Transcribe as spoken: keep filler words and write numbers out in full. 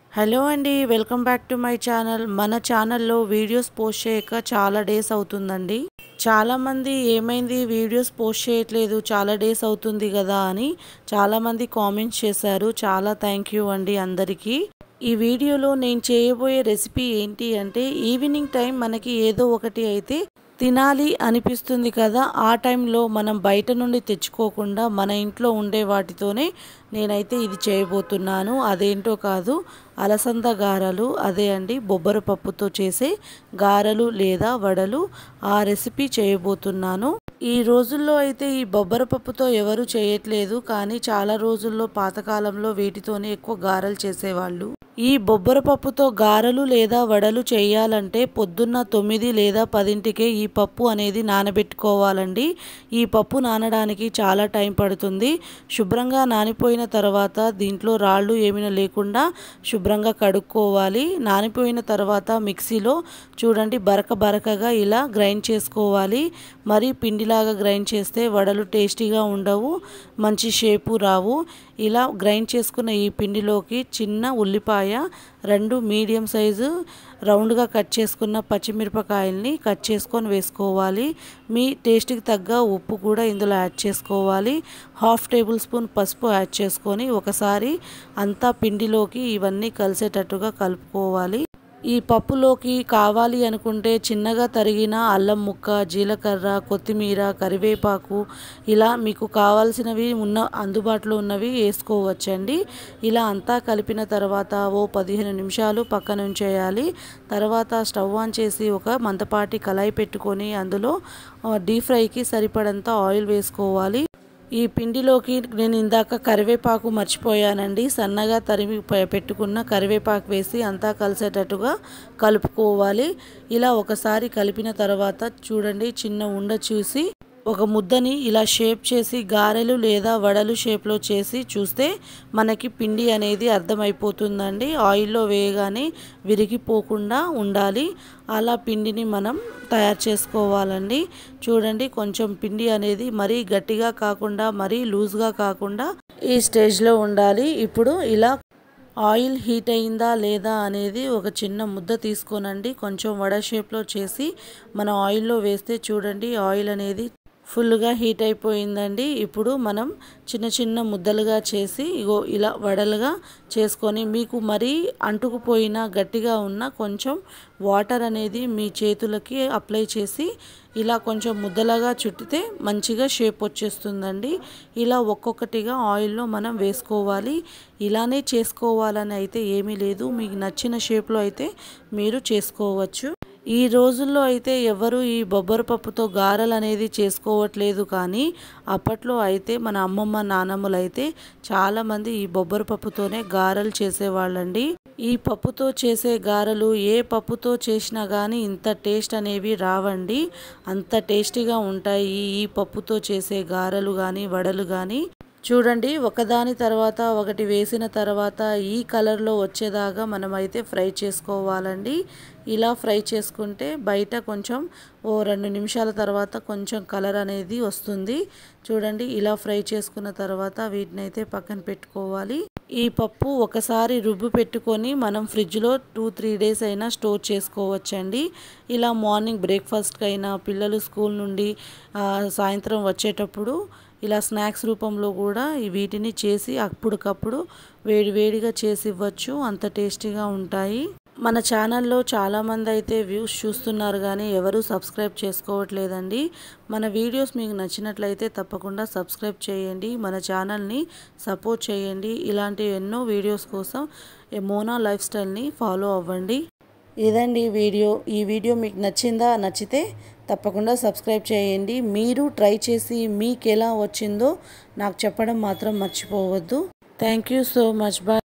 Hello అండి, welcome back to my channel. మన ఛానల్లో వీడియోస్ పోస్ట్ చేయక చాలా డేస్ అవుతుందండి. చాలామంది ఏమైంది వీడియోస్ పోస్ట్ చేయట్లేదు, చాలా డేస్ అవుతుంది కదా అని చాలామంది కామెంట్స్ చేశారు. చాలా థ్యాంక్ యూ అండి అందరికీ. ఈ వీడియోలో నేను చేయబోయే రెసిపీ ఏంటి అంటే, ఈవినింగ్ టైం మనకి ఏదో ఒకటి అయితే తినాలి అనిపిస్తుంది కదా, ఆ టైంలో మనం బయట నుండి తెచ్చుకోకుండా మన ఇంట్లో ఉండే వాటితోనే నేనైతే ఇది చేయబోతున్నాను. అదేంటో కాదు, అలసంద గారెలు. అదే అండి, బొబ్బర పప్పుతో చేసే గారెలు లేదా వడలు. ఆ రెసిపీ చేయబోతున్నాను. ఈ రోజుల్లో అయితే ఈ బొబ్బర పప్పుతో ఎవరు చేయట్లేదు, కానీ చాలా రోజుల్లో పాతకాలంలో వీటితోనే ఎక్కువ గారెలు చేసేవాళ్ళు. ఈ బొబ్బర పప్పుతో గారెలు లేదా వడలు చేయాలంటే పొద్దున్న తొమ్మిది లేదా పదింటికే ఈ పప్పు అనేది నానబెట్టుకోవాలండి. ఈ పప్పు నానడానికి చాలా టైం పడుతుంది. శుభ్రంగా నానిపోయిన తర్వాత దీంట్లో రాళ్ళు ఏమైనా లేకుండా శుభ్రంగా కడుక్కోవాలి. నానిపోయిన తర్వాత మిక్సీలో చూడండి బరక బరకగా ఇలా గ్రైండ్ చేసుకోవాలి. మరి పిండిలాగా గ్రైండ్ చేస్తే వడలు టేస్టీగా ఉండవు, మంచి షేపు రావు. ఇలా గ్రైండ్ చేసుకున్న ఈ పిండిలోకి చిన్న ఉల్లిపాయ, రెండు మీడియం సైజు రౌండ్గా కట్ చేసుకున్న పచ్చిమిరపకాయల్ని కట్ చేసుకొని వేసుకోవాలి. మీ టేస్ట్కి తగ్గ ఉప్పు కూడా ఇందులో యాడ్ చేసుకోవాలి. హాఫ్ టేబుల్ స్పూన్ పసుపు యాడ్ చేసుకొని ఒకసారి అంతా పిండిలోకి ఇవన్నీ కలిసేటట్టుగా కలుపుకోవాలి. ఈ పప్పులోకి కావాలి అనుకుంటే చిన్నగా తరిగిన అల్లం ముక్క, జీలకర్ర, కొత్తిమీర, కరివేపాకు ఇలా మీకు కావాల్సినవి ఉన్న అందుబాటులో ఉన్నవి వేసుకోవచ్చండి. ఇలా అంతా కలిపిన తర్వాత ఓ పదిహేను నిమిషాలు పక్కన ఉంచేయాలి. తర్వాత స్టవ్ ఆన్ చేసి ఒక మందపాటి కళాయి పెట్టుకొని అందులో డీప్ ఫ్రైకి సరిపడంత ఆయిల్ వేసుకోవాలి. ఈ పిండిలోకి నేను ఇందాక కరివేపాకు మర్చిపోయానండి. సన్నగా తరిమి పెట్టుకున్న కరివేపాకు వేసి అంతా కలిసేటట్టుగా కలుపుకోవాలి. ఇలా ఒకసారి కలిపిన తర్వాత చూడండి, చిన్న ఉండ చూసి ఒక ముద్దని ఇలా షేప్ చేసి గారెలు లేదా వడలు షేప్లో చేసి చూస్తే మనకి పిండి అనేది అర్థమైపోతుందండి. ఆయిల్లో వేయగానే విరిగిపోకుండా ఉండాలి. అలా పిండిని మనం తయారు చేసుకోవాలండి. చూడండి, కొంచెం పిండి అనేది మరీ గట్టిగా కాకుండా మరీ లూజ్గా కాకుండా ఈ స్టేజ్లో ఉండాలి. ఇప్పుడు ఇలా ఆయిల్ హీట్ అయిందా లేదా అనేది ఒక చిన్న ముద్ద తీసుకోనండి, కొంచెం వడ షేప్లో చేసి మన ఆయిల్లో వేస్తే చూడండి ఆయిల్ అనేది ఫుల్గా హీట్ అయిపోయిందండి. ఇప్పుడు మనం చిన్న చిన్న ముద్దలుగా చేసి ఇగో ఇలా వడలుగా చేసుకొని, మీకు మరీ అంటుకుపోయిన గట్టిగా ఉన్న కొంచెం వాటర్ అనేది మీ చేతులకి అప్లై చేసి ఇలా కొంచెం ముద్దలాగా చుట్టితే మంచిగా షేప్ వచ్చేస్తుందండి. ఇలా ఒక్కొక్కటిగా ఆయిల్లో మనం వేసుకోవాలి. ఇలానే చేసుకోవాలని అయితే ఏమీ లేదు, మీకు నచ్చిన షేప్లో అయితే మీరు చేసుకోవచ్చు. ఈ రోజుల్లో అయితే ఎవరు ఈ బొబ్బర పప్పుతో గారెలు అనేది చేసుకోవట్లేదు, కానీ అప్పట్లో అయితే మన అమ్మమ్మ నానమ్మలు అయితే చాలామంది ఈ బొబ్బర పప్పుతోనే గారెలు చేసేవాళ్ళండి. ఈ పప్పుతో చేసే గారెలు ఏ పప్పుతో చేసినా కానీ ఇంత టేస్ట్ అనేవి రావండి. అంత టేస్టీగా ఉంటాయి ఈ పప్పుతో చేసే గారెలు కానీ వడలు కానీ. చూడండి, ఒకదాని తర్వాత ఒకటి వేసిన తర్వాత ఈ కలర్లో వచ్చేదాకా మనమైతే ఫ్రై చేసుకోవాలండి. ఇలా ఫ్రై చేసుకుంటే బయట కొంచెం ఓ రెండు నిమిషాల తర్వాత కొంచెం కలర్ అనేది వస్తుంది. చూడండి, ఇలా ఫ్రై చేసుకున్న తర్వాత వీటిని అయితే పక్కన పెట్టుకోవాలి. ఈ పప్పు ఒకసారి రుబ్బు పెట్టుకొని మనం ఫ్రిడ్జ్లో టూ త్రీ డేస్ అయినా స్టోర్ చేసుకోవచ్చండి. ఇలా మార్నింగ్ బ్రేక్ఫాస్ట్కి అయినా, పిల్లలు స్కూల్ నుండి సాయంత్రం వచ్చేటప్పుడు ఇలా స్నాక్స్ రూపంలో కూడా వీటిని చేసి అప్పటికప్పుడు వేడి వేడిగా చేసి ఇవ్వచ్చు, అంత టేస్టీగా ఉంటాయి. మన ఛానల్లో చాలామంది అయితే వ్యూస్ చూస్తున్నారు కానీ ఎవరు సబ్స్క్రైబ్ చేసుకోవట్లేదండి. మన వీడియోస్ మీకు నచ్చినట్లయితే తప్పకుండా సబ్స్క్రైబ్ చేయండి, మన ఛానల్ని సపోర్ట్ చేయండి. ఇలాంటి ఎన్నో వీడియోస్ కోసం మోనా లైఫ్ స్టైల్ని ఫాలో అవ్వండి. ఇదండి వీడియో. ఈ వీడియో మీకు నచ్చిందా? నచ్చితే తప్పకుండా సబ్స్క్రైబ్ చేయండి. మీరు ట్రై చేసి మీకు ఎలా వచ్చిందో నాకు చెప్పడం మాత్రం మర్చిపోవద్దు. Thank you so much. Bye.